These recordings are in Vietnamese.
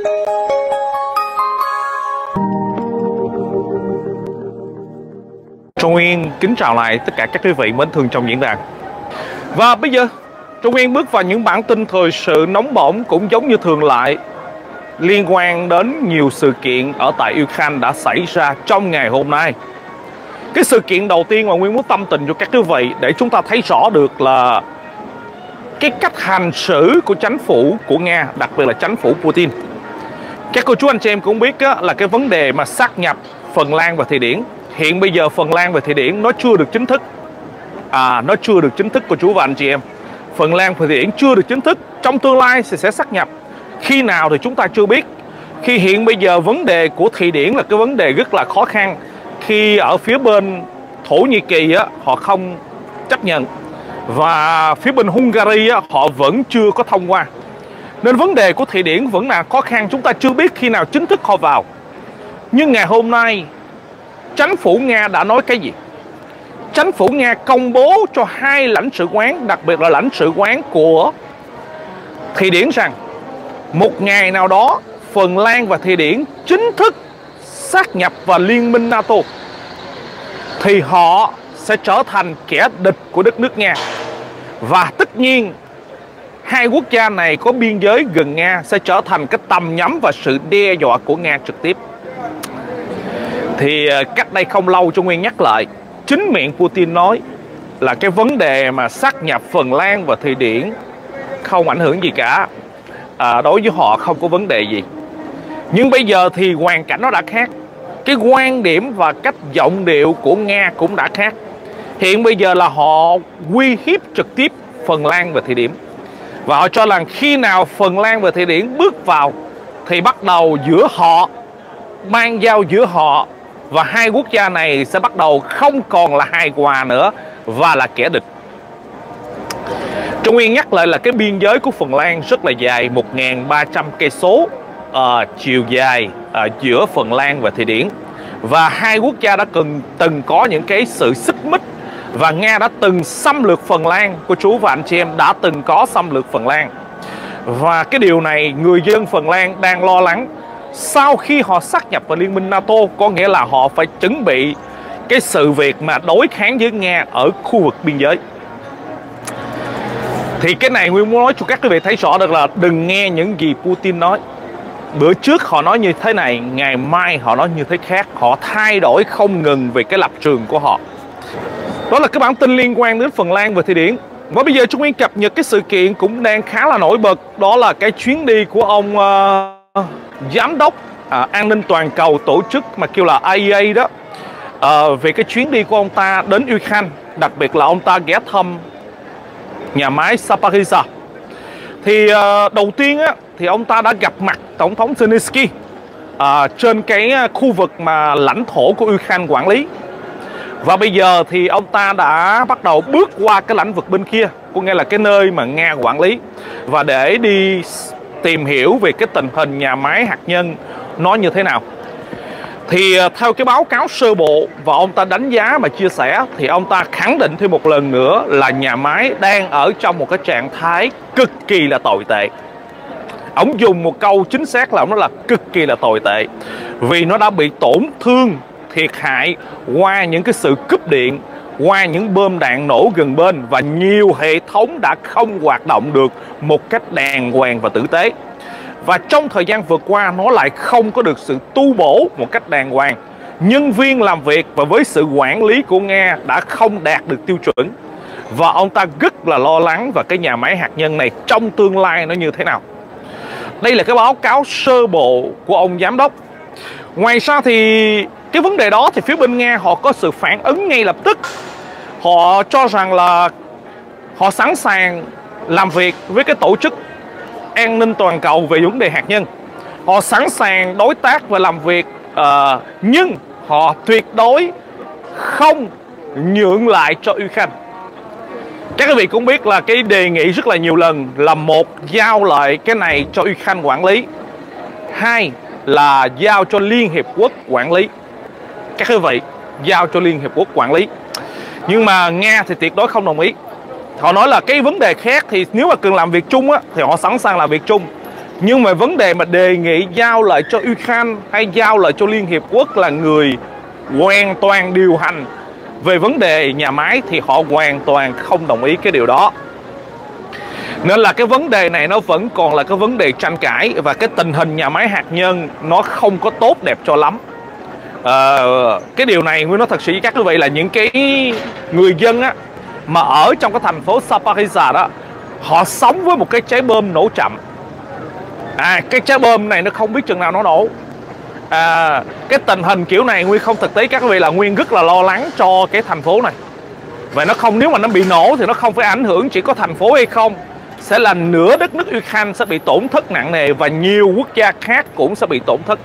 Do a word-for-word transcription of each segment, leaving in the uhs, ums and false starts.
Trung Nguyên kính chào lại tất cả các quý vị mến thương trong diễn đàn. Và bây giờ Trung Nguyên bước vào những bản tin thời sự nóng bỏng cũng giống như thường lệ, liên quan đến nhiều sự kiện ở tại Ukraine đã xảy ra trong ngày hôm nay. Cái sự kiện đầu tiên mà Nguyên muốn tâm tình cho các quý vị để chúng ta thấy rõ được là cái cách hành xử của chính phủ của Nga, đặc biệt là chính phủ Putin. Các cô chú anh chị em cũng biết á, là cái vấn đề mà sát nhập Phần Lan và Thụy Điển. Hiện bây giờ Phần Lan và Thụy Điển nó chưa được chính thức. À, nó chưa được chính thức cô chú và anh chị em. Phần Lan và Thụy Điển chưa được chính thức. Trong tương lai sẽ, sẽ sát nhập. Khi nào thì chúng ta chưa biết. Khi hiện bây giờ vấn đề của Thụy Điển là cái vấn đề rất là khó khăn. Khi ở phía bên Thổ Nhĩ Kỳ á, họ không chấp nhận. Và phía bên Hungary á, họ vẫn chưa có thông qua. Nên vấn đề của Thụy Điển vẫn là khó khăn. Chúng ta chưa biết khi nào chính thức họ vào. Nhưng ngày hôm nay chính phủ Nga đã nói cái gì? Chính phủ Nga công bố cho hai lãnh sự quán, đặc biệt là lãnh sự quán của Thụy Điển rằng một ngày nào đó Phần Lan và Thụy Điển chính thức sát nhập vào Liên minh NATO thì họ sẽ trở thành kẻ địch của đất nước Nga. Và tất nhiên hai quốc gia này có biên giới gần Nga sẽ trở thành cái tầm nhắm và sự đe dọa của Nga trực tiếp. Thì cách đây không lâu Trung Nguyên nhắc lại, chính miệng Putin nói là cái vấn đề mà sát nhập Phần Lan và Thụy Điển không ảnh hưởng gì cả, à, đối với họ không có vấn đề gì. Nhưng bây giờ thì hoàn cảnh nó đã khác. Cái quan điểm và cách giọng điệu của Nga cũng đã khác. Hiện bây giờ là họ uy hiếp trực tiếp Phần Lan và Thụy Điển. Và họ cho rằng khi nào Phần Lan và Thụy Điển bước vào thì bắt đầu giữa họ, mang giao giữa họ và hai quốc gia này sẽ bắt đầu không còn là hài hòa nữa và là kẻ địch. Trung Nguyên nhắc lại là cái biên giới của Phần Lan rất là dài, một nghìn ba trăm cây số uh, chiều dài uh, giữa Phần Lan và Thụy Điển. Và hai quốc gia đã từng, từng có những cái sự xích mích. Và Nga đã từng xâm lược Phần Lan. Cô chú và anh chị em đã từng có xâm lược Phần Lan. Và cái điều này người dân Phần Lan đang lo lắng. Sau khi họ sát nhập vào Liên minh NATO, có nghĩa là họ phải chuẩn bị cái sự việc mà đối kháng với Nga ở khu vực biên giới. Thì cái này Nguyên muốn nói cho các quý vị thấy rõ được là đừng nghe những gì Putin nói. Bữa trước họ nói như thế này, ngày mai họ nói như thế khác. Họ thay đổi không ngừng về cái lập trường của họ. Đó là cái bản tin liên quan đến Phần Lan và Thụy Điển. Và bây giờ chúng Nguyên cập nhật cái sự kiện cũng đang khá là nổi bật. Đó là cái chuyến đi của ông uh, giám đốc uh, an ninh toàn cầu tổ chức mà kêu là I A E A đó. Uh, về cái chuyến đi của ông ta đến Ukraine. Đặc biệt là ông ta ghé thăm nhà máy Zaporizhzhia. Thì uh, đầu tiên á, thì ông ta đã gặp mặt Tổng thống Zelensky uh, trên cái khu vực mà lãnh thổ của Ukraine quản lý. Và bây giờ thì ông ta đã bắt đầu bước qua cái lãnh vực bên kia, có nghĩa là cái nơi mà Nga quản lý, và để đi tìm hiểu về cái tình hình nhà máy hạt nhân nó như thế nào. Thì theo cái báo cáo sơ bộ và ông ta đánh giá và chia sẻ, thì ông ta khẳng định thêm một lần nữa là nhà máy đang ở trong một cái trạng thái cực kỳ là tồi tệ. Ông dùng một câu chính xác là ông nói là cực kỳ là tồi tệ, vì nó đã bị tổn thương, thiệt hại qua những cái sự cúp điện, qua những bom đạn nổ gần bên, và nhiều hệ thống đã không hoạt động được một cách đàng hoàng và tử tế. Và trong thời gian vừa qua nó lại không có được sự tu bổ một cách đàng hoàng. Nhân viên làm việc và với sự quản lý của Nga đã không đạt được tiêu chuẩn. Và ông ta rất là lo lắng về cái nhà máy hạt nhân này trong tương lai nó như thế nào. Đây là cái báo cáo sơ bộ của ông giám đốc. Ngoài ra thì cái vấn đề đó thì phía bên Nga họ có sự phản ứng ngay lập tức. Họ cho rằng là họ sẵn sàng làm việc với cái tổ chức an ninh toàn cầu về vấn đề hạt nhân. Họ sẵn sàng đối tác và làm việc, uh, nhưng họ tuyệt đối không nhượng lại cho Ukraine. Các quý vị cũng biết là cái đề nghị rất là nhiều lần là: một, giao lại cái này cho Ukraine quản lý; hai là giao cho Liên Hiệp Quốc quản lý. Các quý vị, giao cho Liên Hiệp Quốc quản lý. Nhưng mà Nga thì tuyệt đối không đồng ý. Họ nói là cái vấn đề khác thì nếu mà cần làm việc chung á, thì họ sẵn sàng làm việc chung. Nhưng mà vấn đề mà đề nghị giao lại cho Ukraine hay giao lại cho Liên Hiệp Quốc là người hoàn toàn điều hành về vấn đề nhà máy thì họ hoàn toàn không đồng ý cái điều đó. Nên là cái vấn đề này nó vẫn còn là cái vấn đề tranh cãi, và cái tình hình nhà máy hạt nhân nó không có tốt đẹp cho lắm. À, cái điều này Nguyên nói thật sự với các quý vị là những cái người dân á, mà ở trong cái thành phố Zaporizhzhia đó, họ sống với một cái trái bom nổ chậm. À, cái trái bom này nó không biết chừng nào nó nổ. À, cái tình hình kiểu này Nguyên không thực tế các quý vị là Nguyên rất là lo lắng cho cái thành phố này. Và nó không, nếu mà nó bị nổ thì nó không phải ảnh hưởng chỉ có thành phố hay không, sẽ là nửa đất nước Ukraine sẽ bị tổn thất nặng nề, và nhiều quốc gia khác cũng sẽ bị tổn thất.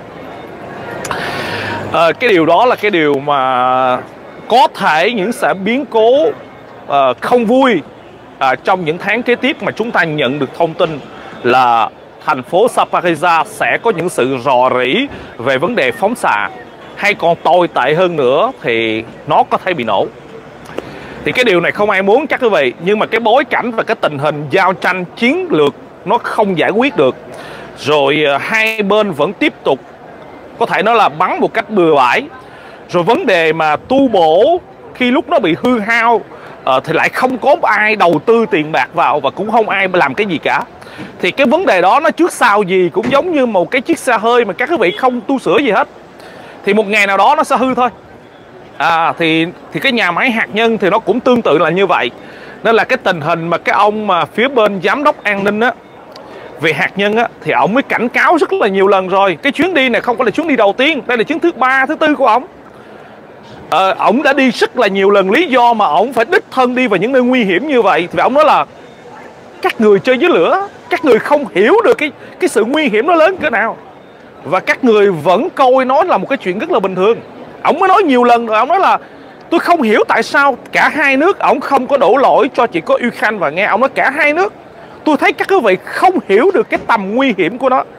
À, cái điều đó là cái điều mà có thể những sẽ biến cố uh, không vui uh, trong những tháng kế tiếp, mà chúng ta nhận được thông tin là thành phố Zaporizhzhia sẽ có những sự rò rỉ về vấn đề phóng xạ, hay còn tồi tệ hơn nữa thì nó có thể bị nổ. Thì cái điều này không ai muốn chắc quý vị, nhưng mà cái bối cảnh và cái tình hình giao tranh chiến lược nó không giải quyết được, rồi hai bên vẫn tiếp tục có thể nói là bắn một cách bừa bãi, rồi vấn đề mà tu bổ khi lúc nó bị hư hao uh, thì lại không có ai đầu tư tiền bạc vào, và cũng không ai làm cái gì cả. Thì cái vấn đề đó nó trước sau gì cũng giống như một cái chiếc xe hơi mà các quý vị không tu sửa gì hết, thì một ngày nào đó nó sẽ hư thôi. À, thì thì cái nhà máy hạt nhân thì nó cũng tương tự là như vậy. Nên là cái tình hình mà cái ông mà phía bên giám đốc an ninh á về hạt nhân á, thì ông mới cảnh cáo rất là nhiều lần rồi. Cái chuyến đi này không phải là chuyến đi đầu tiên, đây là chuyến thứ ba, thứ tư của ông. Ờ, ông đã đi rất là nhiều lần. Lý do mà ông phải đích thân đi vào những nơi nguy hiểm như vậy thì ông nói là các người chơi với lửa, các người không hiểu được cái cái sự nguy hiểm nó lớn cỡ nào, và các người vẫn coi nó là một cái chuyện rất là bình thường. Ông mới nói nhiều lần rồi, ông nói là tôi không hiểu tại sao cả hai nước, ông không có đổ lỗi cho chỉ có Ukraine và Nga, ông nói cả hai nước. Tôi thấy các quý vị không hiểu được cái tầm nguy hiểm của nó,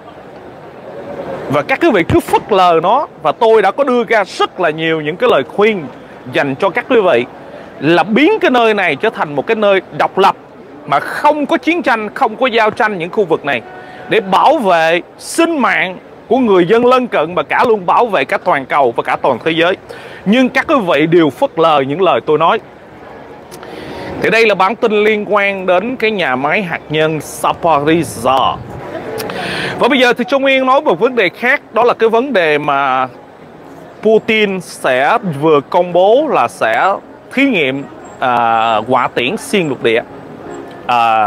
và các quý vị cứ phớt lờ nó. Và tôi đã có đưa ra rất là nhiều những cái lời khuyên dành cho các quý vị là biến cái nơi này trở thành một cái nơi độc lập, mà không có chiến tranh, không có giao tranh những khu vực này, để bảo vệ sinh mạng của người dân lân cận, và cả luôn bảo vệ cả toàn cầu và cả toàn thế giới. Nhưng các quý vị đều phớt lờ những lời tôi nói. Thì đây là bản tin liên quan đến cái nhà máy hạt nhân Zaporizhzhia. Và bây giờ thì Trung Nguyên nói một vấn đề khác, đó là cái vấn đề mà Putin sẽ vừa công bố là sẽ thí nghiệm à, hỏa tiễn xuyên lục địa. À,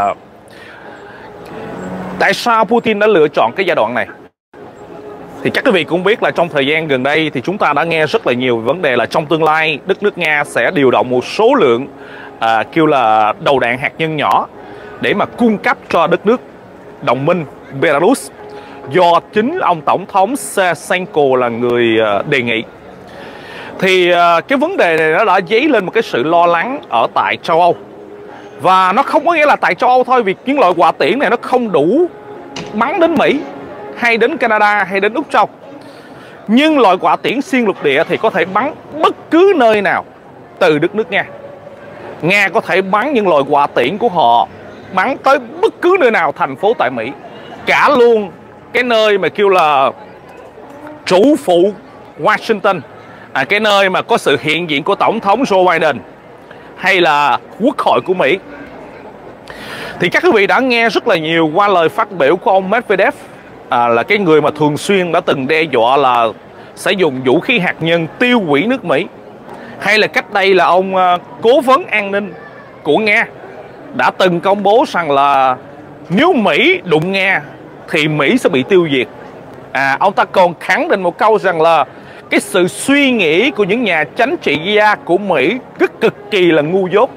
tại sao Putin đã lựa chọn cái giai đoạn này? Thì chắc quý vị cũng biết là trong thời gian gần đây thì chúng ta đã nghe rất là nhiều vấn đề là trong tương lai đất nước Nga sẽ điều động một số lượng à, kêu là đầu đạn hạt nhân nhỏ để mà cung cấp cho đất nước đồng minh Belarus, do chính ông Tổng thống Lukashenko là người đề nghị. Thì cái vấn đề này nó đã dấy lên một cái sự lo lắng ở tại châu Âu. Và nó không có nghĩa là tại châu Âu thôi, vì những loại hỏa tiễn này nó không đủ bắn đến Mỹ hay đến Canada hay đến Úc Châu. Nhưng loại hỏa tiễn xuyên lục địa thì có thể bắn bất cứ nơi nào từ đất nước Nga. Nga có thể bắn những loại hỏa tiễn của họ bắn tới bất cứ nơi nào thành phố tại Mỹ, cả luôn cái nơi mà kêu là chủ phụ Washington, à, cái nơi mà có sự hiện diện của Tổng thống Joe Biden hay là Quốc hội của Mỹ. Thì các quý vị đã nghe rất là nhiều qua lời phát biểu của ông Medvedev, à, là cái người mà thường xuyên đã từng đe dọa là sẽ dùng vũ khí hạt nhân tiêu hủy nước Mỹ. Hay là cách đây là ông uh, cố vấn an ninh của Nga đã từng công bố rằng là nếu Mỹ đụng Nga thì Mỹ sẽ bị tiêu diệt. À, ông ta còn khẳng định một câu rằng là cái sự suy nghĩ của những nhà chính trị gia của Mỹ rất cực kỳ là ngu dốt.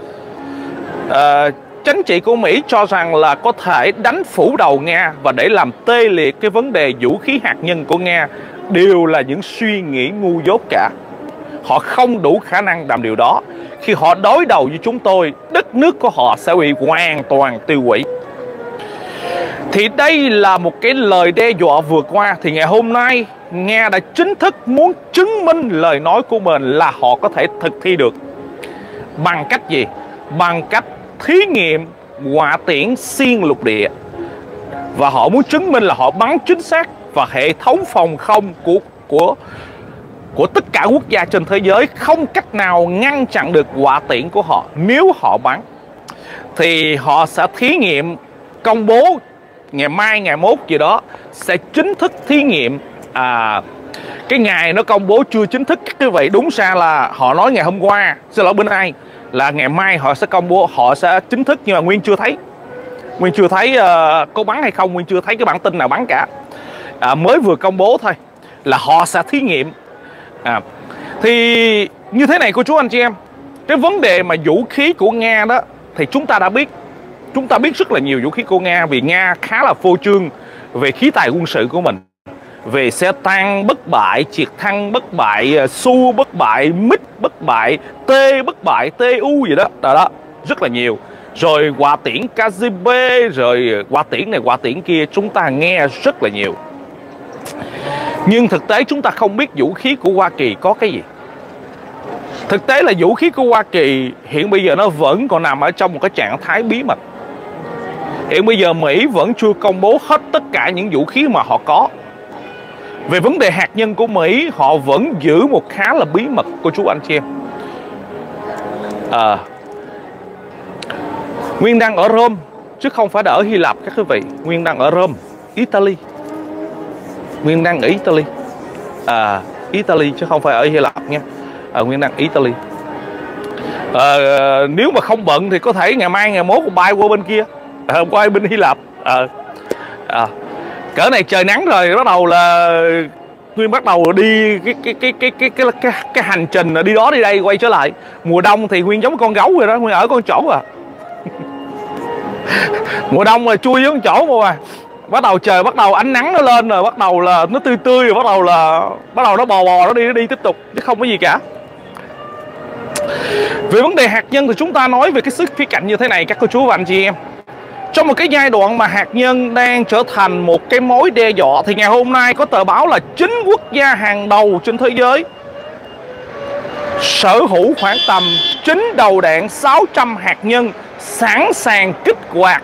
À, chính trị của Mỹ cho rằng là có thể đánh phủ đầu Nga và để làm tê liệt cái vấn đề vũ khí hạt nhân của Nga đều là những suy nghĩ ngu dốt cả. Họ không đủ khả năng làm điều đó. Khi họ đối đầu với chúng tôi, đất nước của họ sẽ bị hoàn toàn tiêu hủy. Thì đây là một cái lời đe dọa vừa qua. Thì ngày hôm nay Nga đã chính thức muốn chứng minh lời nói của mình là họ có thể thực thi được. Bằng cách gì? Bằng cách thí nghiệm hỏa tiễn xuyên lục địa. và họ muốn chứng minh là họ bắn chính xác, và hệ thống phòng không của của của tất cả quốc gia trên thế giới không cách nào ngăn chặn được hỏa tiễn của họ. Nếu họ bắn thì họ sẽ thí nghiệm, công bố ngày mai ngày mốt gì đó sẽ chính thức thí nghiệm. À, cái ngày nó công bố chưa chính thức các quý vị, đúng ra là họ nói ngày hôm qua, xin lỗi bên ai, là ngày mai họ sẽ công bố, họ sẽ chính thức, nhưng mà Nguyên chưa thấy Nguyên chưa thấy uh, có bắn hay không, Nguyên chưa thấy cái bản tin nào bắn cả. À, mới vừa công bố thôi là họ sẽ thí nghiệm. À, thì như thế này cô chú anh chị em, cái vấn đề mà vũ khí của Nga đó thì chúng ta đã biết, chúng ta biết rất là nhiều vũ khí của Nga, vì Nga khá là phô trương về khí tài quân sự của mình, về xe tăng bất bại, trực thăng bất bại, Su bất bại, MiG bất bại, T bất bại, tê u gì đó, đó đó rất là nhiều. Rồi hỏa tiễn ca giê bê, rồi hỏa tiễn này hỏa tiễn kia, chúng ta nghe rất là nhiều. Nhưng thực tế chúng ta không biết vũ khí của Hoa Kỳ có cái gì. Thực tế là vũ khí của Hoa Kỳ hiện bây giờ nó vẫn còn nằm ở trong một cái trạng thái bí mật. Hiện bây giờ Mỹ vẫn chưa công bố hết tất cả những vũ khí mà họ có. Về vấn đề hạt nhân của Mỹ, họ vẫn giữ một khá là bí mật cô chú anh chị em. À, Nguyên đang ở Rome chứ không phải là ở Hy Lạp các quý vị. Nguyên đang ở Rome, Italy. Nguyên đang ở Italy. À, Italy chứ không phải ở Hy Lạp nha. À, Nguyên đang Italy. À, nếu mà không bận thì có thể ngày mai ngày mốt bay qua bên kia, à, qua bên Hy Lạp. À, à, cỡ này trời nắng rồi, bắt đầu là Nguyên bắt đầu đi cái cái cái cái cái cái cái, cái hành trình đi đó đi đây quay trở lại. Mùa đông thì Nguyên giống con gấu rồi đó, Nguyên ở con chỗ à. Mùa đông là chui với con chỗ mà bắt đầu trời bắt đầu ánh nắng nó lên rồi, bắt đầu là nó tươi tươi rồi, bắt đầu là bắt đầu nó bò bò nó đi nó đi tiếp tục chứ không có gì cả. Về vấn đề hạt nhân thì chúng ta nói về cái sức khía cạnh như thế này các cô chú và anh chị em. Trong một cái giai đoạn mà hạt nhân đang trở thành một cái mối đe dọa thì ngày hôm nay có tờ báo là chín quốc gia hàng đầu trên thế giới sở hữu khoảng tầm chín đầu đạn sáu trăm hạt nhân sẵn sàng kích hoạt.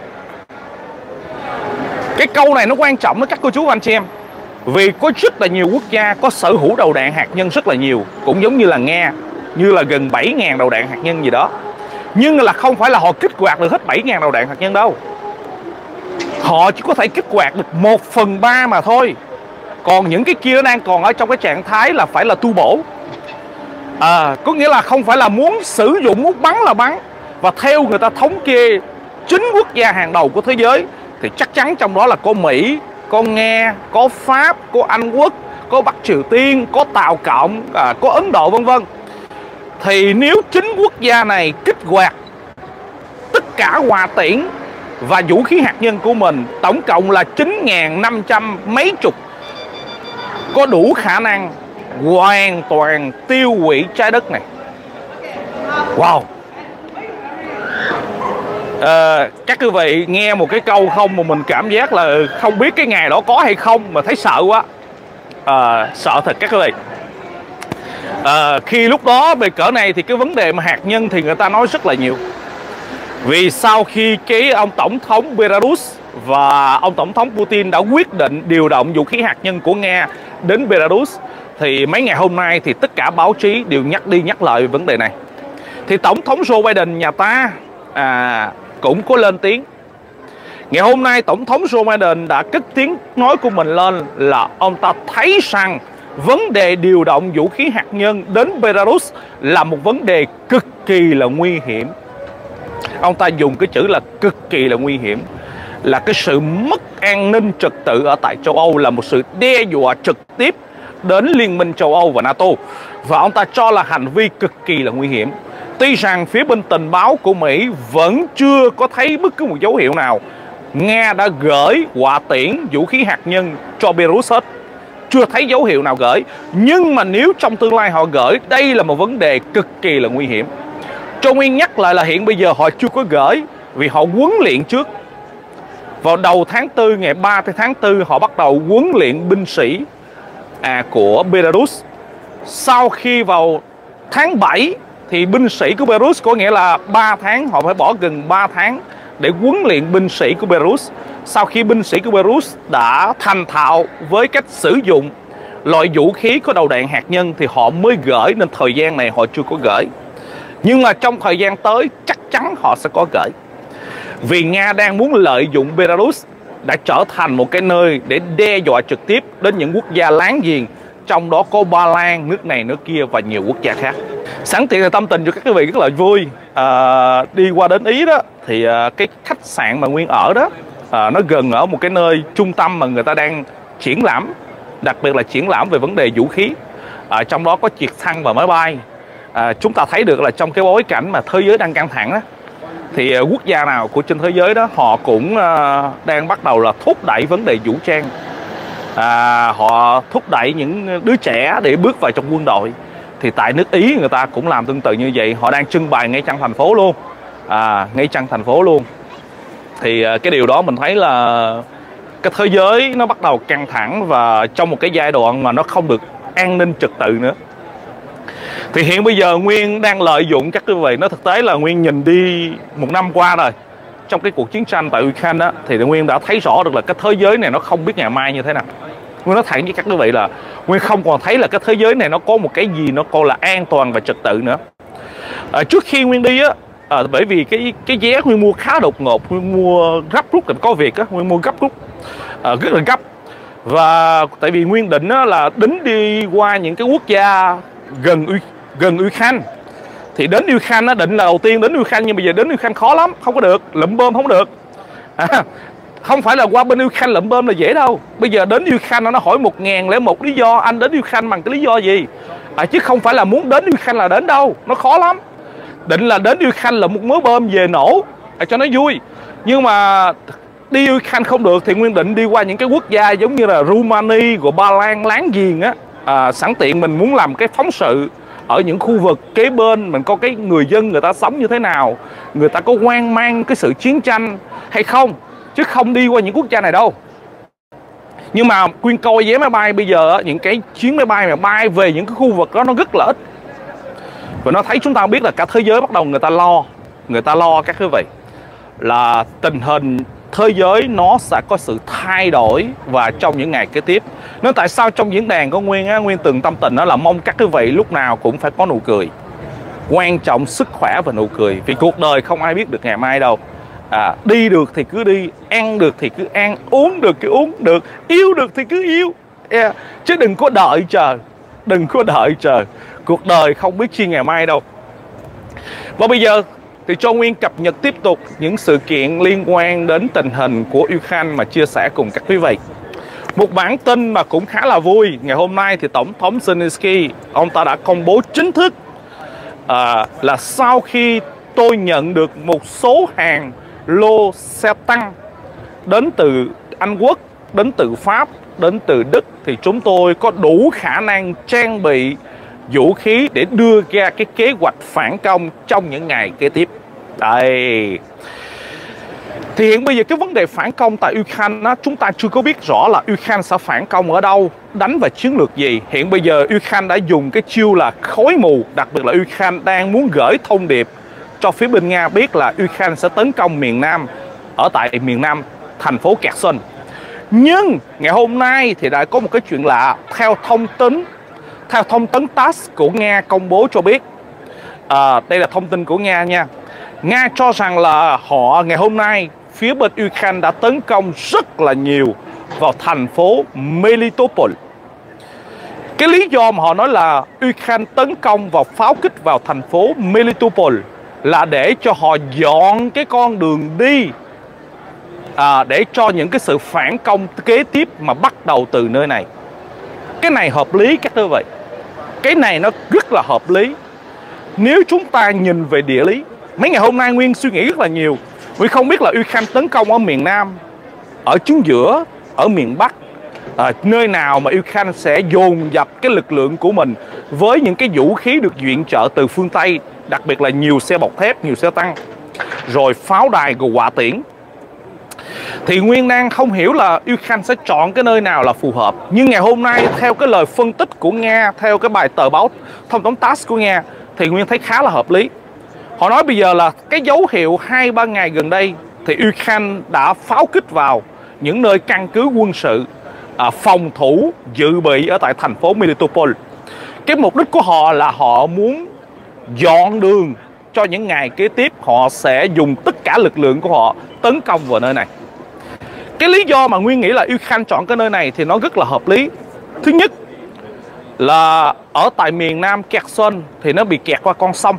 Cái câu này nó quan trọng đó các cô chú và anh chị em, vì có rất là nhiều quốc gia có sở hữu đầu đạn hạt nhân rất là nhiều, cũng giống như là Nga, như là gần bảy nghìn đầu đạn hạt nhân gì đó. Nhưng là không phải là họ kích hoạt được hết bảy nghìn đầu đạn hạt nhân đâu. Họ chỉ có thể kích hoạt được một phần ba mà thôi. Còn những cái kia nó đang còn ở trong cái trạng thái là phải là tu bổ. À, có nghĩa là không phải là muốn sử dụng, muốn bắn là bắn. Và theo người ta thống kê chín quốc gia hàng đầu của thế giới thì chắc chắn trong đó là có Mỹ, có Nga, có Pháp, có Anh Quốc, có Bắc Triều Tiên, có Tàu Cộng, à, có Ấn Độ vân vân. Thì nếu chín quốc gia này kích hoạt tất cả hỏa tiễn và vũ khí hạt nhân của mình, tổng cộng là chín nghìn năm trăm mấy chục, có đủ khả năng hoàn toàn tiêu hủy trái đất này. Wow. À, các quý vị nghe một cái câu không mà mình cảm giác là không biết cái ngày đó có hay không mà thấy sợ quá. À, sợ thật các quý vị. À, khi lúc đó về cỡ này thì cái vấn đề mà hạt nhân thì người ta nói rất là nhiều. Vì sau khi cái ông tổng thống Belarus và ông tổng thống Putin đã quyết định điều động vũ khí hạt nhân của Nga đến Belarus, thì mấy ngày hôm nay thì tất cả báo chí đều nhắc đi nhắc lại về vấn đề này. Thì tổng thống Joe Biden nhà ta à, cũng có lên tiếng. Ngày hôm nay tổng thống Joe Biden đã cất tiếng nói của mình lên là ông ta thấy rằng vấn đề điều động vũ khí hạt nhân đến Belarus là một vấn đề cực kỳ là nguy hiểm. Ông ta dùng cái chữ là cực kỳ là nguy hiểm, là cái sự mất an ninh trật tự ở tại châu Âu, là một sự đe dọa trực tiếp đến Liên minh châu Âu và NATO. Và ông ta cho là hành vi cực kỳ là nguy hiểm. Tuy rằng phía bên tình báo của Mỹ vẫn chưa có thấy bất cứ một dấu hiệu nào Nga đã gửi hỏa tiễn vũ khí hạt nhân cho Belarus hết. Chưa thấy dấu hiệu nào gửi. Nhưng mà nếu trong tương lai họ gửi, đây là một vấn đề cực kỳ là nguy hiểm. Cho Nguyên nhắc lại là hiện bây giờ họ chưa có gửi, vì họ huấn luyện trước. Vào đầu tháng tư, ngày ba tháng tư, họ bắt đầu huấn luyện binh sĩ à, của Belarus. Sau khi vào tháng bảy thì binh sĩ của Belarus, có nghĩa là ba tháng, họ phải bỏ gần ba tháng để huấn luyện binh sĩ của Belarus. sau khi binh sĩ của Belarus đã thành thạo với cách sử dụng loại vũ khí có đầu đạn hạt nhân thì họ mới gửi, nên thời gian này họ chưa có gửi. Nhưng mà trong thời gian tới chắc chắn họ sẽ có gửi. Vì Nga đang muốn lợi dụng Belarus đã trở thành một cái nơi để đe dọa trực tiếp đến những quốc gia láng giềng, trong đó có Ba Lan, nước này, nước kia và nhiều quốc gia khác. Sẵn tiện là tâm tình cho các quý vị rất là vui. À, đi qua đến Ý đó thì à, cái khách sạn mà Nguyên ở đó à, nó gần ở một cái nơi trung tâm mà người ta đang triển lãm, đặc biệt là triển lãm về vấn đề vũ khí. À, trong đó có trực thăng và máy bay. À, chúng ta thấy được là trong cái bối cảnh mà thế giới đang căng thẳng đó, thì uh, quốc gia nào của trên thế giới đó họ cũng uh, đang bắt đầu là thúc đẩy vấn đề vũ trang. À, họ thúc đẩy những đứa trẻ để bước vào trong quân đội. Thì tại nước Ý người ta cũng làm tương tự như vậy. Họ đang trưng bày ngay trong thành phố luôn. À, ngay trong thành phố luôn. Thì uh, cái điều đó mình thấy là cái thế giới nó bắt đầu căng thẳng, và trong một cái giai đoạn mà nó không được an ninh trật tự nữa. Thì hiện bây giờ Nguyên đang lợi dụng các quý vị, nó thực tế là Nguyên nhìn đi một năm qua rồi, trong cái cuộc chiến tranh tại Ukraine đó, thì Nguyên đã thấy rõ được là cái thế giới này nó không biết ngày mai như thế nào. Nguyên nói thẳng với các quý vị là Nguyên không còn thấy là cái thế giới này nó có một cái gì nó coi là an toàn và trật tự nữa. À, trước khi Nguyên đi á, à, bởi vì cái cái vé Nguyên mua khá đột ngột, Nguyên mua gấp rút, có việc á, Nguyên mua gấp rút, à, rất là gấp. Và tại vì Nguyên định á, là đính đi qua những cái quốc gia gần gần Ukraine. Thì đến Ukraine nó định là đầu tiên đến Ukraine, nhưng bây giờ đến Ukraine khó lắm, không có được, lụm bơm không được. À, không phải là qua bên Ukraine lụm bơm là dễ đâu. Bây giờ đến Ukraine nó hỏi một ngàn lẻ một lý do, anh đến Ukraine bằng cái lý do gì? À, chứ không phải là muốn đến Ukraine là đến đâu, nó khó lắm. Định là đến Ukraine là một mớ bơm về nổ à, cho nó vui. Nhưng mà đi Ukraine không được thì Nguyên định đi qua những cái quốc gia giống như là Rumani, của Ba Lan láng giềng á. À, sẵn tiện mình muốn làm cái phóng sự ở những khu vực kế bên, mình có cái người dân người ta sống như thế nào, người ta có hoang mang cái sự chiến tranh hay không, chứ không đi qua những quốc gia này đâu. Nhưng mà Quyên coi vé máy bay bây giờ, những cái chuyến máy bay mà bay về những cái khu vực đó nó rất là ít. Và nó thấy chúng ta biết là cả thế giới bắt đầu người ta lo, người ta lo các quý vị, là tình hình thế giới nó sẽ có sự thay đổi và trong những ngày kế tiếp. Nên tại sao trong diễn đàn của Nguyên á, Nguyên từng tâm tình đó là mong các quý vị lúc nào cũng phải có nụ cười. Quan trọng sức khỏe và nụ cười. Vì cuộc đời không ai biết được ngày mai đâu. À, đi được thì cứ đi, ăn được thì cứ ăn, uống được thì uống được, yêu được thì cứ yêu. Yeah. Chứ đừng có đợi chờ, đừng có đợi chờ. Cuộc đời không biết chi ngày mai đâu. Và bây giờ thì cho Nguyên cập nhật tiếp tục những sự kiện liên quan đến tình hình của Ukraine mà chia sẻ cùng các quý vị. Một bản tin mà cũng khá là vui. Ngày hôm nay thì Tổng thống Zelensky, ông ta đã công bố chính thức à, là sau khi tôi nhận được một số hàng lô xe tăng đến từ Anh Quốc, đến từ Pháp, đến từ Đức, thì chúng tôi có đủ khả năng trang bị vũ khí để đưa ra cái kế hoạch phản công trong những ngày kế tiếp. Đây. Thì hiện bây giờ cái vấn đề phản công tại Ukraine đó, chúng ta chưa có biết rõ là Ukraine sẽ phản công ở đâu, đánh vào chiến lược gì. Hiện bây giờ Ukraine đã dùng cái chiêu là khói mù, đặc biệt là Ukraine đang muốn gửi thông điệp cho phía bên Nga biết là Ukraine sẽ tấn công miền Nam, ở tại miền Nam thành phố Kherson. Nhưng ngày hôm nay thì đã có một cái chuyện lạ. Theo thông tin Theo thông tấn TASS của Nga công bố cho biết, à, đây là thông tin của Nga nha. Nga cho rằng là họ ngày hôm nay phía bên Ukraine đã tấn công rất là nhiều vào thành phố Melitopol. Cái lý do mà họ nói là Ukraine tấn công và pháo kích vào thành phố Melitopol là để cho họ dọn cái con đường đi, à, để cho những cái sự phản công kế tiếp mà bắt đầu từ nơi này. Cái này hợp lý các quý vị. Cái này nó rất là hợp lý. Nếu chúng ta nhìn về địa lý, mấy ngày hôm nay Nguyên suy nghĩ rất là nhiều. Nguyên không biết là Ukraine tấn công ở miền Nam, ở chính giữa, ở miền Bắc, à, nơi nào mà Ukraine sẽ dồn dập cái lực lượng của mình với những cái vũ khí được viện trợ từ phương Tây, đặc biệt là nhiều xe bọc thép, nhiều xe tăng, rồi pháo đài và hỏa tiễn. Thì Nguyên đang không hiểu là Ukraine sẽ chọn cái nơi nào là phù hợp. Nhưng ngày hôm nay theo cái lời phân tích của Nga, theo cái bài tờ báo thông tấn TASS của Nga, thì Nguyên thấy khá là hợp lý. Họ nói bây giờ là cái dấu hiệu hai ba ngày gần đây thì Ukraine đã pháo kích vào những nơi căn cứ quân sự, à, phòng thủ dự bị ở tại thành phố Melitopol. Cái mục đích của họ là họ muốn dọn đường cho những ngày kế tiếp. Họ sẽ dùng tất cả lực lượng của họ tấn công vào nơi này. Cái lý do mà Nguyên nghĩ là Ukraine chọn cái nơi này thì nó rất là hợp lý. Thứ nhất là ở tại miền Nam Kherson thì nó bị kẹt qua con sông.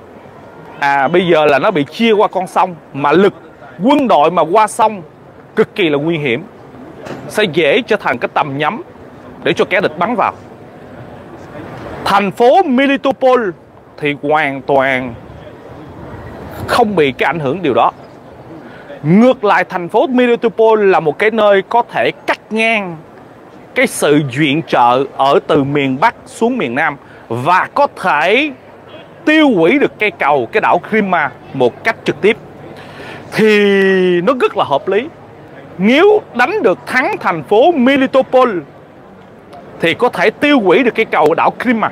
À bây giờ là nó bị chia qua con sông, mà lực quân đội mà qua sông cực kỳ là nguy hiểm, sẽ dễ trở thành cái tầm nhắm để cho kẻ địch bắn vào. Thành phố Melitopol thì hoàn toàn không bị cái ảnh hưởng điều đó. Ngược lại, thành phố Melitopol là một cái nơi có thể cắt ngang cái sự viện trợ ở từ miền Bắc xuống miền Nam, và có thể tiêu hủy được cây cầu, cái đảo Crimea một cách trực tiếp. Thì nó rất là hợp lý. Nếu đánh được thắng thành phố Melitopol thì có thể tiêu hủy được cây cầu đảo Crimea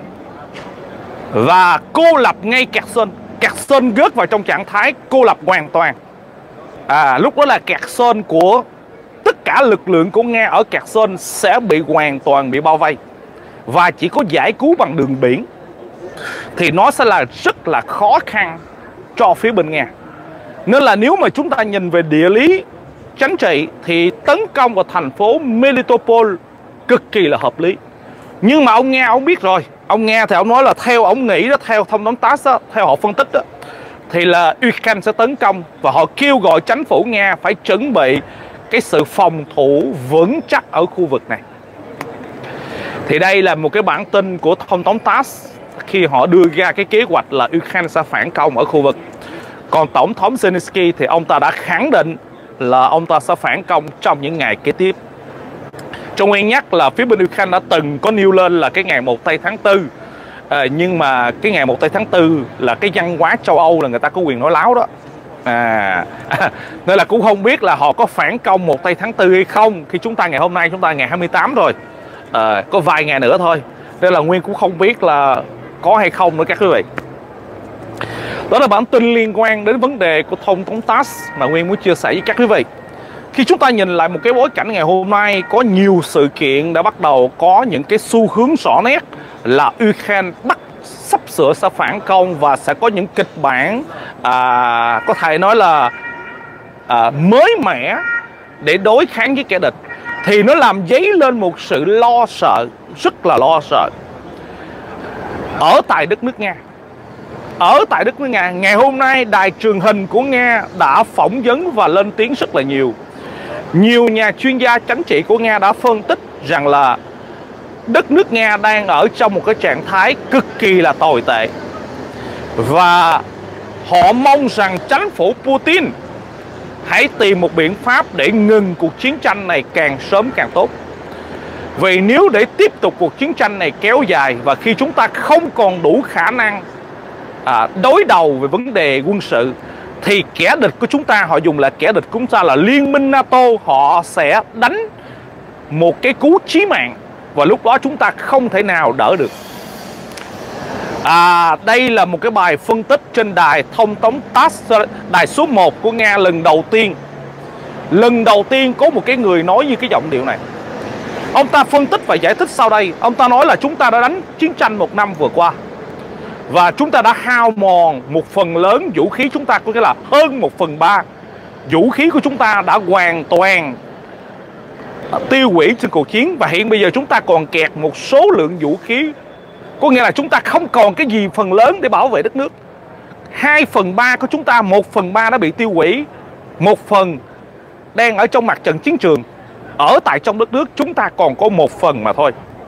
và cô lập ngay Kherson. Kherson rớt vào trong trạng thái cô lập hoàn toàn. À, lúc đó là Kherson của tất cả lực lượng của Nga ở Kherson sẽ bị hoàn toàn bị bao vây, và chỉ có giải cứu bằng đường biển thì nó sẽ là rất là khó khăn cho phía bên Nga. Nên là nếu mà chúng ta nhìn về địa lý chính trị thì tấn công vào thành phố Melitopol cực kỳ là hợp lý. Nhưng mà ông Nga ông biết rồi, ông Nga thì ông nói là theo ông nghĩ đó, theo thông tấn tát đó, theo họ phân tích đó, thì là Ukraine sẽ tấn công, và họ kêu gọi chính phủ Nga phải chuẩn bị cái sự phòng thủ vững chắc ở khu vực này. Thì đây là một cái bản tin của thông tấn tát khi họ đưa ra cái kế hoạch là Ukraine sẽ phản công ở khu vực. Còn Tổng thống Zelensky thì ông ta đã khẳng định là ông ta sẽ phản công trong những ngày kế tiếp. Trong nguyên nhắc là phía bên Ukraine đã từng có nêu lên là cái ngày một tây tháng tư, à, nhưng mà cái ngày một tây tháng tư là cái văn hóa châu Âu là người ta có quyền nói láo đó. À, à, nên là cũng không biết là họ có phản công một tây tháng tư hay không, khi chúng ta ngày hôm nay chúng ta ngày hai mươi tám rồi, à, có vài ngày nữa thôi. Nên là Nguyên cũng không biết là có hay không nữa các quý vị. Đó là bản tin liên quan đến vấn đề của thông tấn tát mà Nguyên muốn chia sẻ với các quý vị. Khi chúng ta nhìn lại một cái bối cảnh ngày hôm nay, có nhiều sự kiện đã bắt đầu có những cái xu hướng rõ nét là Ukraine bắt sắp sửa sẽ phản công, và sẽ có những kịch bản à, có thể nói là à, mới mẻ để đối kháng với kẻ địch. Thì nó làm dấy lên một sự lo sợ, rất là lo sợ ở tại đất nước Nga. Ở tại đất nước Nga, ngày hôm nay đài truyền hình của Nga đã phỏng vấn và lên tiếng rất là nhiều. Nhiều nhà chuyên gia chính trị của Nga đã phân tích rằng là đất nước Nga đang ở trong một cái trạng thái cực kỳ là tồi tệ, và họ mong rằng chính phủ Putin hãy tìm một biện pháp để ngừng cuộc chiến tranh này càng sớm càng tốt. Vì nếu để tiếp tục cuộc chiến tranh này kéo dài, và khi chúng ta không còn đủ khả năng à, đối đầu về vấn đề quân sự, thì kẻ địch của chúng ta, họ dùng là kẻ địch của chúng ta là Liên minh NATO, họ sẽ đánh một cái cú chí mạng, và lúc đó chúng ta không thể nào đỡ được. À, đây là một cái bài phân tích trên đài thông tấn tát, đài số một của Nga lần đầu tiên. Lần đầu tiên có một cái người nói như cái giọng điệu này. Ông ta phân tích và giải thích sau đây. Ông ta nói là chúng ta đã đánh chiến tranh một năm vừa qua, và chúng ta đã hao mòn một phần lớn vũ khí chúng ta, có nghĩa là hơn một phần ba vũ khí của chúng ta đã hoàn toàn tiêu hủy trên cuộc chiến. Và hiện bây giờ chúng ta còn kẹt một số lượng vũ khí, có nghĩa là chúng ta không còn cái gì phần lớn để bảo vệ đất nước. Hai phần ba của chúng ta, một phần ba đã bị tiêu hủy, một phần đang ở trong mặt trận chiến trường. Ở tại trong đất nước chúng ta còn có một phần mà thôi.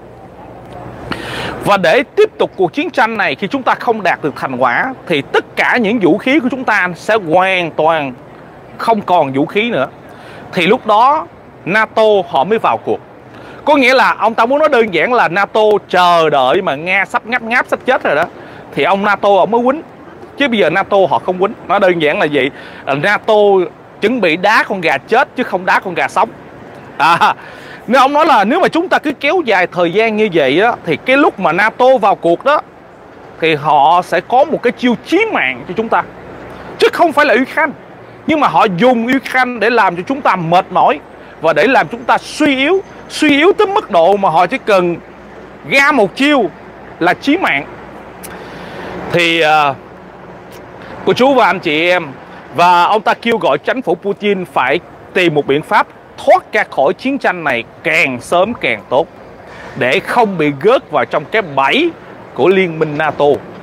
Và để tiếp tục cuộc chiến tranh này, khi chúng ta không đạt được thành quả, thì tất cả những vũ khí của chúng ta sẽ hoàn toàn không còn vũ khí nữa. Thì lúc đó NATO họ mới vào cuộc. Có nghĩa là ông ta muốn nói đơn giản là NATO chờ đợi mà Nga sắp ngáp ngáp sắp chết rồi đó, thì ông NATO ông mới quýnh. Chứ bây giờ NATO họ không quýnh. Nó đơn giản là gì? NATO chuẩn bị đá con gà chết chứ không đá con gà sống. À, nên ông nói là nếu mà chúng ta cứ kéo dài thời gian như vậy đó, thì cái lúc mà NATO vào cuộc đó, thì họ sẽ có một cái chiêu chí mạng cho chúng ta, chứ không phải là Ukraine. Nhưng mà họ dùng Ukraine để làm cho chúng ta mệt mỏi. và để làm chúng ta suy yếu, suy yếu tới mức độ mà họ chỉ cần ra một chiêu là chí mạng. Thì uh, cô chú và anh chị em, và ông ta kêu gọi chính phủ Putin phải tìm một biện pháp thoát ra khỏi chiến tranh này càng sớm càng tốt, để không bị gớt vào trong cái bẫy của Liên minh NATO.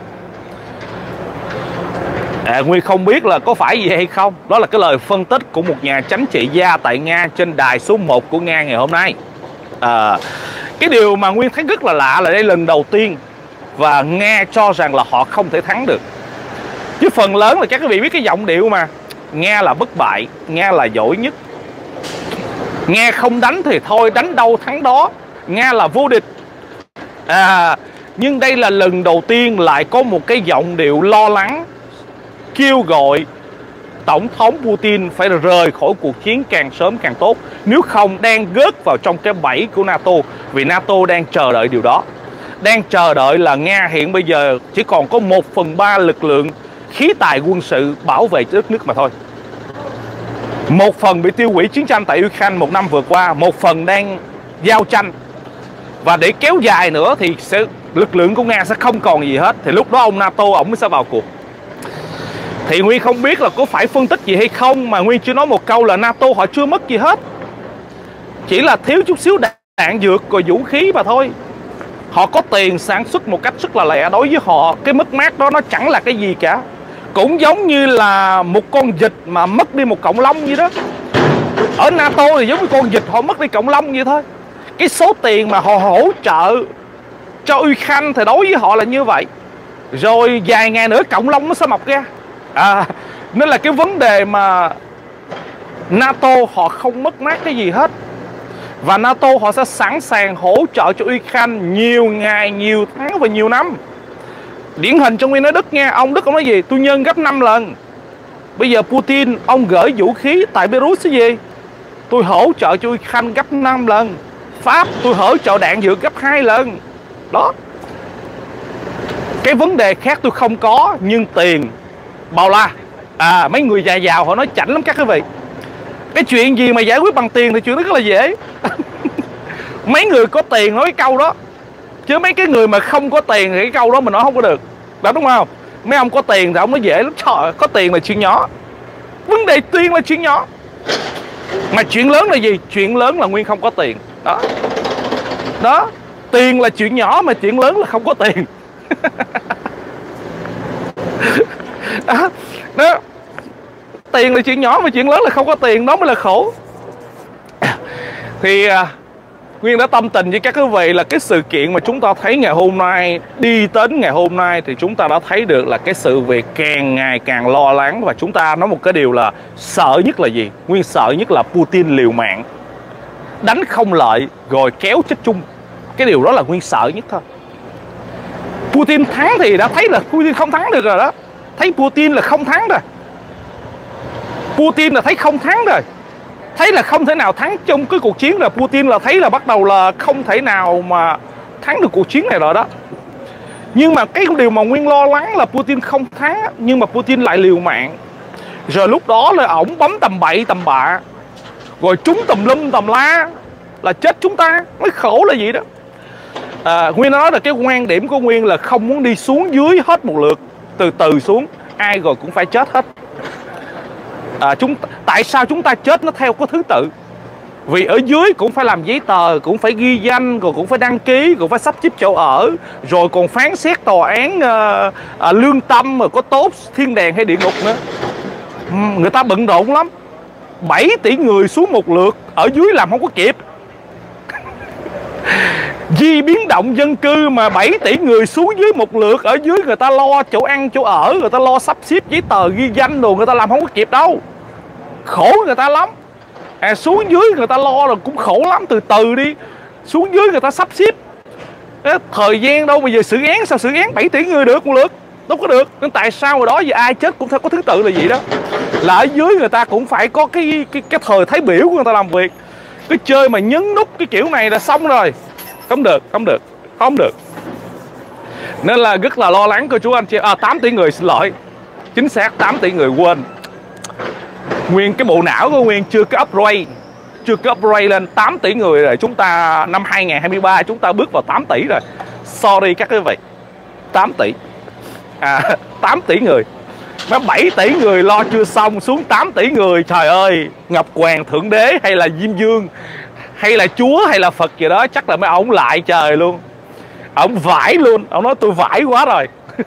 À, Nguyên không biết là có phải gì hay không. Đó là cái lời phân tích của một nhà chính trị gia tại Nga trên đài số một của Nga ngày hôm nay. à, Cái điều mà Nguyên thấy rất là lạ là đây lần đầu tiên và Nga cho rằng là họ không thể thắng được. Chứ phần lớn là các quý vị biết cái giọng điệu mà Nga là bất bại, Nga là giỏi nhất, Nga không đánh thì thôi, đánh đâu thắng đó, Nga là vô địch. à, Nhưng đây là lần đầu tiên lại có một cái giọng điệu lo lắng, kêu gọi Tổng thống Putin phải rời khỏi cuộc chiến càng sớm càng tốt, nếu không đang rớt vào trong cái bẫy của NATO. Vì NATO đang chờ đợi điều đó, đang chờ đợi là Nga hiện bây giờ chỉ còn có một phần ba lực lượng khí tài quân sự bảo vệ đất nước mà thôi. Một phần bị tiêu hủy chiến tranh tại Ukraine một năm vừa qua, một phần đang giao tranh. Và để kéo dài nữa thì sẽ, lực lượng của Nga sẽ không còn gì hết. Thì lúc đó ông NATO ổng mới sẽ vào cuộc. Thì Nguyên không biết là có phải phân tích gì hay không, mà Nguyên chưa nói một câu là NATO họ chưa mất gì hết, chỉ là thiếu chút xíu đạn dược rồi vũ khí mà thôi. Họ có tiền sản xuất một cách rất là lẹ. Đối với họ cái mất mát đó nó chẳng là cái gì cả. Cũng giống như là một con vịt mà mất đi một cọng lông vậy đó. Ở NATO thì giống như con vịt họ mất đi cọng lông vậy thôi. Cái số tiền mà họ hỗ trợ cho Ukraine thì đối với họ là như vậy. Rồi vài ngày nữa cọng lông nó sẽ mọc ra. à, Nên là cái vấn đề mà NATO họ không mất mát cái gì hết. Và NATO họ sẽ sẵn sàng hỗ trợ cho Ukraine nhiều ngày, nhiều tháng và nhiều năm. Điển hình trong Nguyên nói Đức nha. Ông Đức ông nói gì? Tôi nhân gấp năm lần. Bây giờ Putin ông gửi vũ khí tại Belarus cái gì? Tôi hỗ trợ cho Ukraine gấp năm lần. Pháp tôi hỗ trợ đạn dược gấp hai lần. Đó. Cái vấn đề khác tôi không có, nhưng tiền bao la. À, mấy người già giàu họ nói chảnh lắm các quý vị. Cái chuyện gì mà giải quyết bằng tiền thì chuyện đó rất là dễ. Mấy người có tiền nói cái câu đó, chứ mấy cái người mà không có tiền thì cái câu đó mình nói không có được. Đó, đúng không? Mấy ông có tiền thì ông nói dễ lắm. Trời ơi, có tiền là chuyện nhỏ. Vấn đề tiền là chuyện nhỏ. Mà chuyện lớn là gì? Chuyện lớn là Nguyên không có tiền. Đó. Đó. Tiền là chuyện nhỏ, mà chuyện lớn là không có tiền. Đó. Đó. Tiền là chuyện nhỏ, mà chuyện lớn là không có tiền. Đó mới là khổ. Thì à, Nguyên đã tâm tình với các quý vị là cái sự kiện mà chúng ta thấy ngày hôm nay, đi đến ngày hôm nay thì chúng ta đã thấy được là cái sự việc càng ngày càng lo lắng. Và chúng ta nói một cái điều là sợ nhất là gì? Nguyên sợ nhất là Putin liều mạng, đánh không lợi rồi kéo chết chung. Cái điều đó là Nguyên sợ nhất thôi. Putin thắng thì đã thấy là Putin không thắng được rồi đó. Thấy Putin là không thắng rồi. Putin là thấy không thắng rồi. Thấy là không thể nào thắng trong cái cuộc chiến, là Putin là thấy là bắt đầu là không thể nào mà thắng được cuộc chiến này rồi đó. Nhưng mà cái điều mà Nguyên lo lắng là Putin không thắng, nhưng mà Putin lại liều mạng. Rồi lúc đó là ổng bấm tầm bậy tầm bạ, rồi trúng tùm lum tầm la, là chết chúng ta. Mới khổ là gì đó. à, Nguyên nói là cái quan điểm của Nguyên là không muốn đi xuống dưới hết một lượt, từ từ xuống, ai rồi cũng phải chết hết. À, chúng tại sao chúng ta chết nó theo có thứ tự? Vì ở dưới cũng phải làm giấy tờ, cũng phải ghi danh, rồi cũng phải đăng ký, cũng phải sắp xếp chỗ ở, rồi còn phán xét tòa án uh, uh, lương tâm, rồi có tốt thiên đàng hay địa ngục nữa. Người ta bận rộn lắm. Bảy tỷ người xuống một lượt, ở dưới làm không có kịp. Di biến động dân cư mà bảy tỷ người xuống dưới một lượt, ở dưới người ta lo chỗ ăn chỗ ở, người ta lo sắp xếp giấy tờ ghi danh đồ, người ta làm không có kịp đâu. Khổ người ta lắm. À, xuống dưới người ta lo rồi cũng khổ lắm. Từ từ đi. Xuống dưới người ta sắp xếp. À, thời gian đâu, bây giờ xử án sao xử án bảy tỷ người được một lượt? Đâu có được. Nên tại sao hồi đó giờ ai chết cũng theo có thứ tự là vậy đó. Là ở dưới người ta cũng phải có cái cái, cái thời thái biểu của người ta làm việc. Cái chơi mà nhấn nút cái kiểu này là xong rồi. Không được, không được, không được. Nên là rất là lo lắng cô chú anh chị. À, tám tỷ người, xin lỗi. Chính xác tám tỷ người, quên. Nguyên cái bộ não của Nguyên chưa có upgrade. chưa có upgrade lên tám tỷ người rồi. Chúng ta năm hai không hai ba chúng ta bước vào tám tỷ rồi. Sorry các quý vị, tám tỷ à, tám tỷ người. Mấy bảy tỷ người lo chưa xong, xuống tám tỷ người. Trời ơi, Ngọc Hoàng Thượng Đế hay là Diêm Dương hay là Chúa hay là Phật gì đó, chắc là mấy ông lại trời luôn. Ông vãi luôn, ông nói tôi vãi quá rồi.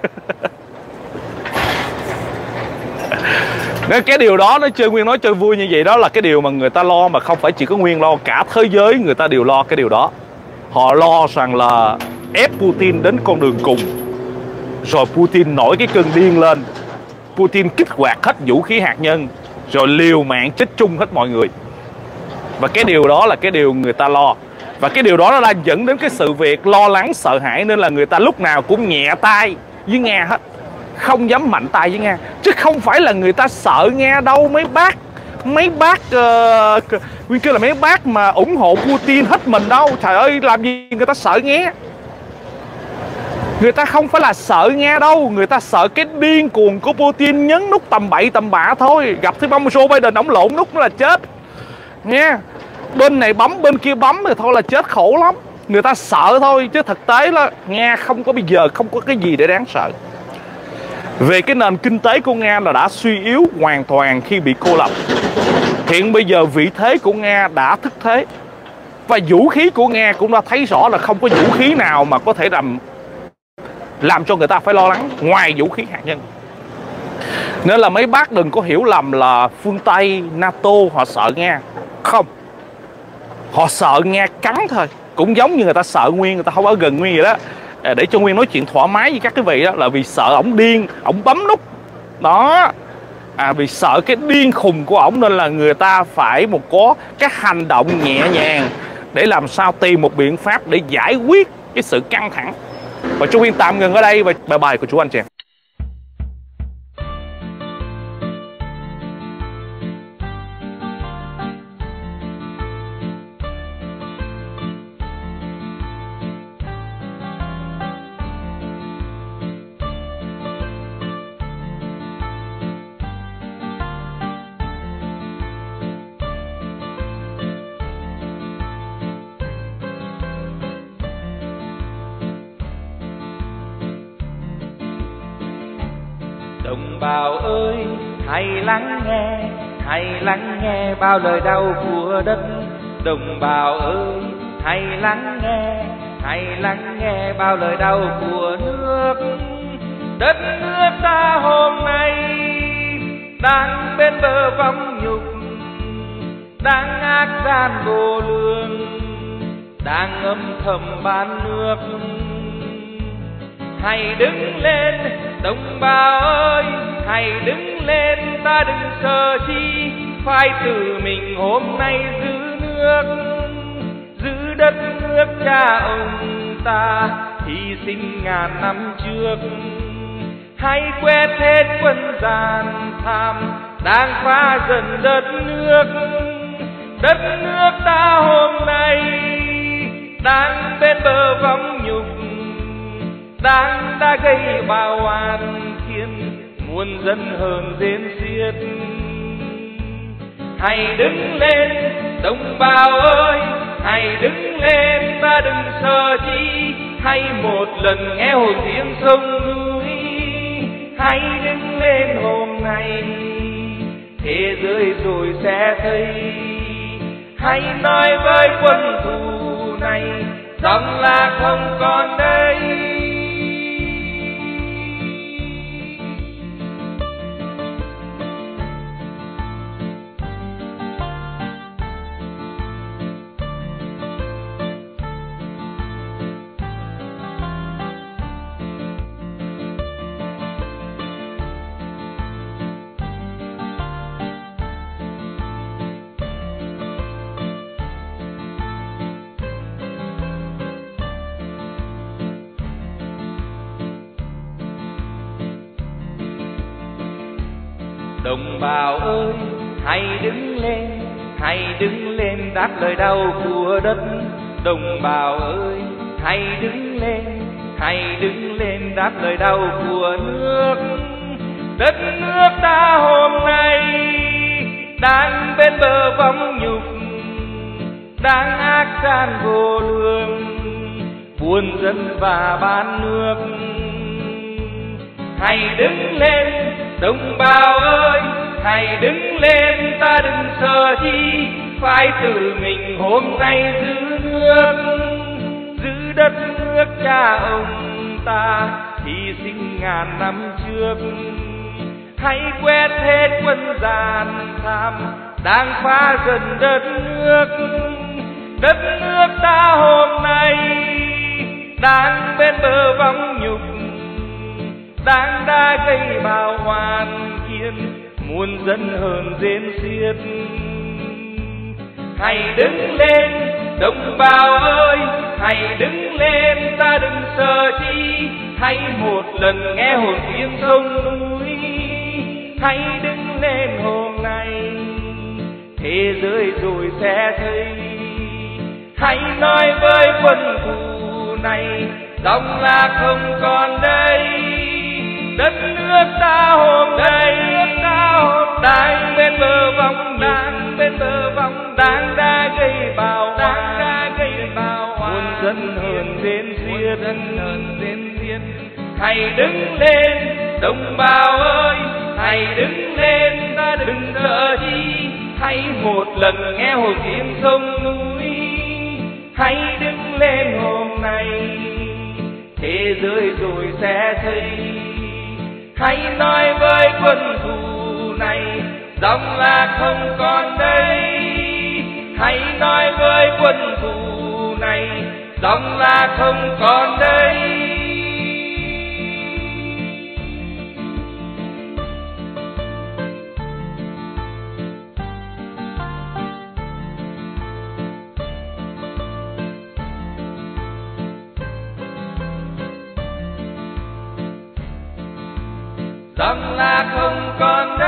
Nên cái điều đó nó chơi Nguyên nói chơi vui như vậy, đó là cái điều mà người ta lo, mà không phải chỉ có Nguyên lo, cả thế giới người ta đều lo cái điều đó. Họ lo rằng là ép Putin đến con đường cùng, rồi Putin nổi cái cơn điên lên, Putin kích hoạt hết vũ khí hạt nhân, rồi liều mạng chết chung hết mọi người. Và cái điều đó là cái điều người ta lo. Và cái điều đó nó đã dẫn đến cái sự việc lo lắng sợ hãi, nên là người ta lúc nào cũng nhẹ tay với Nga hết, không dám mạnh tay với Nga. Chứ không phải là người ta sợ Nga đâu mấy bác. Mấy bác uh, Nguyên kêu là mấy bác mà ủng hộ Putin hết mình đâu. Trời ơi, làm gì người ta sợ Nga. Người ta không phải là sợ Nga đâu, người ta sợ cái điên cuồng của Putin nhấn nút tầm bậy tầm bạ thôi. Gặp thứ bông Joe Biden ổng lộn nút nó là chết nha. Bên này bấm bên kia bấm thì thôi là chết khổ lắm. Người ta sợ thôi, chứ thực tế là Nga không có bây giờ không có cái gì để đáng sợ. Về cái nền kinh tế của Nga là đã suy yếu hoàn toàn khi bị cô lập. Hiện bây giờ vị thế của Nga đã thất thế. Và vũ khí của Nga cũng đã thấy rõ là không có vũ khí nào mà có thể làm làm cho người ta phải lo lắng ngoài vũ khí hạt nhân. Nên là mấy bác đừng có hiểu lầm là phương Tây, NATO họ sợ Nga. Không, họ sợ Nga cắn thôi. Cũng giống như người ta sợ Nguyên, người ta không ở gần Nguyên vậy đó. Để cho Nguyên nói chuyện thoải mái với các quý vị đó, là vì sợ ổng điên, ổng bấm nút đó. À, vì sợ cái điên khùng của ổng nên là người ta phải một có cái hành động nhẹ nhàng để làm sao tìm một biện pháp để giải quyết cái sự căng thẳng. Và chú Nguyên tạm ngừng ở đây và bài bài của chú anh chị em. Đồng bào ơi, hãy lắng nghe, hãy lắng nghe bao lời đau của đất. Đồng bào ơi, hãy lắng nghe, hãy lắng nghe bao lời đau của nước. Đất nước ta hôm nay đang bên bờ vong nhục, đang ác gian vô lương, đang âm thầm bán nước. Hãy đứng lên đồng bào ơi, hãy đứng lên, ta đừng sợ chi, phải tự mình hôm nay giữ nước, giữ đất nước cha ông ta hy sinh ngàn năm trước. Hãy quét hết quân gian tham đang phá dần đất nước. Đất nước ta hôm nay đang bên bờ vong nhục, đang đã gây bạo oan khiến muôn dân hờn rên xiết. Hãy đứng lên đồng bào ơi, hãy đứng lên, ta đừng sợ chi, hãy một lần nghe hồn tiếng sông núi. Hãy đứng lên hôm nay, thế giới rồi sẽ thấy. Hãy nói với quân thù này rằng là không còn đây. Đồng bào ơi, hãy đứng lên, hãy đứng lên đáp lời đau của đất. Đồng bào ơi, hãy đứng lên, hãy đứng lên đáp lời đau của nước. Đất nước ta hôm nay đang bên bờ vong nhục, đang ác gian vô lương, buôn dân và bán nước. Hãy đứng lên đồng bào ơi, hãy đứng lên ta đừng sợ chi, phải tự mình hôm nay giữ nước, giữ đất nước cha ông ta hy sinh ngàn năm trước. Hãy quét hết quân gian tham đang phá dần đất nước. Đất nước ta hôm nay đang bên bờ vong nhục, đang đã gây bạo hoàn khiến muôn dân hờn rên xiết. Hãy đứng lên đồng bào ơi, hãy đứng lên ta đừng sợ chi, hãy một lần nghe hồn tiếng sông núi. Hãy đứng lên hôm nay thế giới rồi sẽ thấy. Hãy nói với quân thù này dòng là không còn đây. Đất nước ta hôm nay đang bên bờ vong, đang bên bờ vong, đang đã gây bạo đang đã gây bạo muôn dân hờn rên xiết, dân hờn rên xiết. Hãy đứng lên đồng bào ơi, hãy đứng lên ta đừng sợ chi, hãy một lần nghe hồi tiếng sông núi. Hãy đứng lên hôm nay thế giới rồi sẽ thấy. Hãy nói với quân thù này dòng là không còn đây. Hãy nói với quân thù này dòng là không còn đây. Dòng là không còn đây.